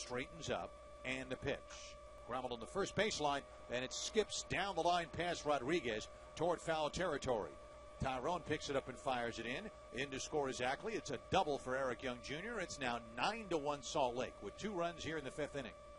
straightens up, and the pitch. Grounded on the first baseline, and it skips down the line past Rodriguez toward foul territory. Tyrone picks it up and fires it in to score exactly. It's a double for Eric Young Jr. It's now 9-1 Salt Lake with 2 runs here in the 5th inning.